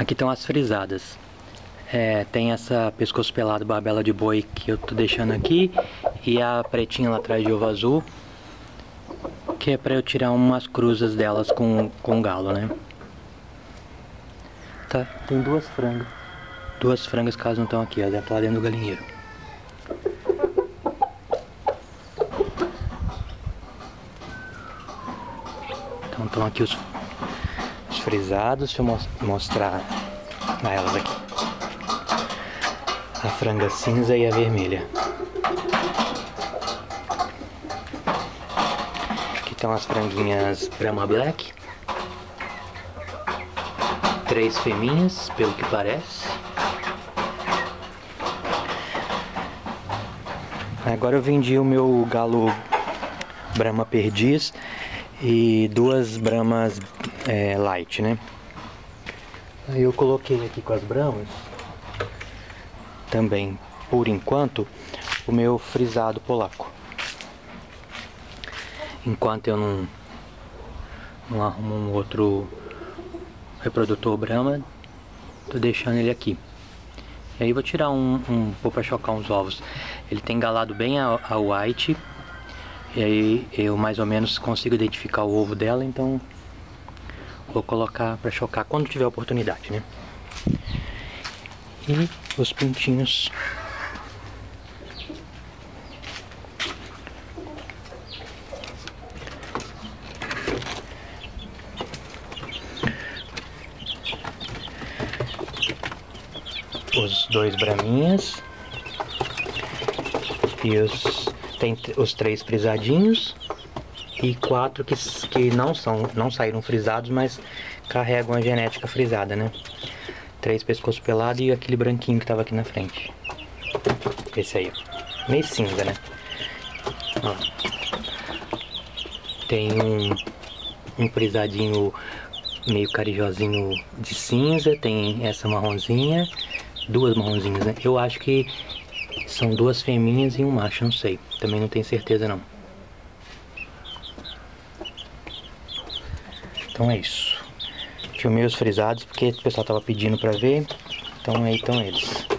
Aqui estão as frisadas. Tem essa pescoço pelado barbela de boi que eu tô deixando aqui. E a pretinha lá atrás de ovo azul, que é pra eu tirar umas cruzas delas com galo, né? Tá, tem duas frangas. Duas frangas que elas não estão aqui, elas estão lá dentro do galinheiro. Então estão aqui os frisados. Deixa eu mostrar a elas aqui. A franga cinza e a vermelha. Aqui estão as franguinhas Brahma Black. 3 fêmeas, pelo que parece. Agora eu vendi o meu galo Brahma Perdiz e 2 Brahmas Light, né? Aí eu coloquei aqui com as Brahmas também, por enquanto, o meu frisado polaco. Enquanto eu não arrumo um outro reprodutor Brahma, tô deixando ele aqui. E aí vou tirar vou pra chocar uns ovos. Ele tem galado bem a white. E aí eu mais ou menos consigo identificar o ovo dela, então vou colocar pra chocar quando tiver oportunidade, né? E os pintinhos. Os 2 braminhas. E tem os 3 frisadinhos. E 4 que não saíram frisados, mas carregam a genética frisada, né? 3 pescoço pelado e aquele branquinho que tava aqui na frente. Esse aí, ó. Meio cinza, né? Ó. Tem um frisadinho meio carijozinho de cinza. Tem essa marronzinha. 2 marronzinhas, né? Eu acho que são 2 fêmeas e um macho, não sei. Também não tenho certeza, não. Então é isso. Filmei os frisados porque o pessoal tava pedindo pra ver. Então aí estão eles.